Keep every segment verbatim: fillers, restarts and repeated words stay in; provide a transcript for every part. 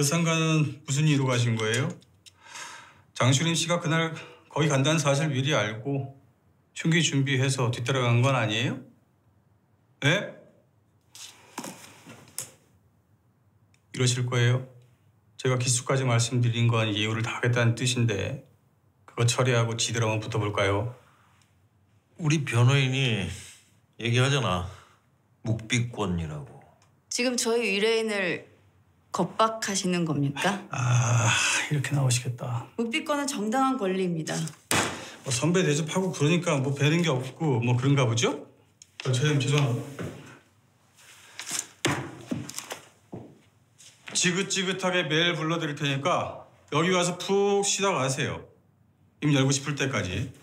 그 상관은 무슨 일로 가신 거예요? 장슈린 씨가 그날 거기 간다는 사실 미리 알고 흉기 준비해서 뒤따라간 건 아니에요? 네? 이러실 거예요? 제가 기수까지 말씀드린 건 예우를 다 하겠다는 뜻인데 그거 처리하고 지들 한번 붙어볼까요? 우리 변호인이 얘기하잖아. 묵비권이라고. 지금 저희 의뢰인을 겁박하시는 겁니까? 아, 이렇게 나오시겠다. 묵비권은 정당한 권리입니다. 뭐 선배 대접하고 그러니까 뭐 배는 게 없고 뭐 그런가 보죠? 어, 차장님 죄송합니다. 지긋지긋하게 매일 불러드릴 테니까 여기 와서 푹 쉬다 가세요. 입 열고 싶을 때까지.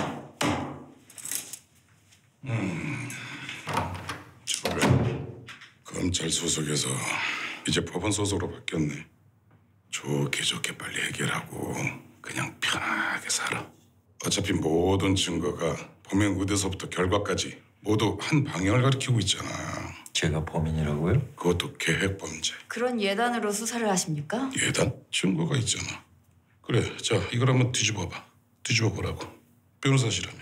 음, 저래 검찰 소속에서 이제 법원 소속으로 바뀌었네. 좋게 좋게 빨리 해결하고 그냥 편하게 살아. 어차피 모든 증거가 범행 의도서부터 결과까지 모두 한 방향을 가리키고 있잖아. 제가 범인이라고요? 그것도 계획범죄. 그런 예단으로 수사를 하십니까? 예단? 증거가 있잖아. 그래, 자 이걸 한번 뒤집어봐. 뒤집어보라고. 변호사시라며.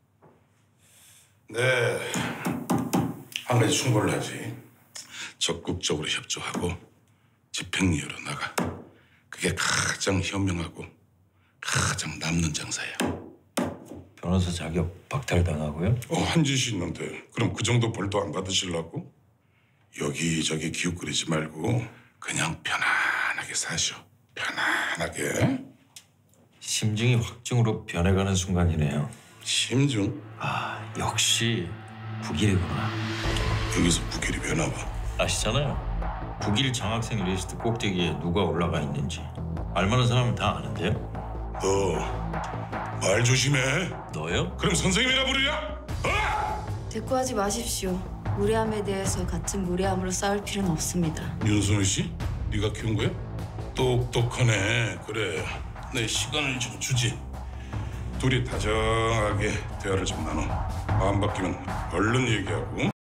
네, 한 가지 충고를 하지. 적극적으로 협조하고 집행유예로 나가. 그게 가장 현명하고 가장 남는 장사야. 변호사 자격 박탈당하고요? 어, 한 짓이 있는데 그럼 그 정도 벌도 안 받으시려고? 여기저기 기웃거리지 말고 그냥 편안하게 사셔. 편안하게. 심증이 확증으로 변해가는 순간이네요. 심증? 아, 역시 국일이구나. 여기서 국일이 왜 나와? 아시잖아요. 국일 장학생 리스트 꼭대기에 누가 올라가 있는지. 알만한 사람은 다 아는데요. 너 말 조심해. 너요? 그럼 선생님이라 부르냐? 어? 대꾸하지 마십시오. 무례함에 대해서 같은 무례함으로 싸울 필요는 없습니다. 윤순우 씨? 네가 키운 거야? 똑똑하네. 그래, 내 시간을 좀 주지. 둘이 다정하게 대화를 좀 나눠. 마음 바뀌면 얼른 얘기하고.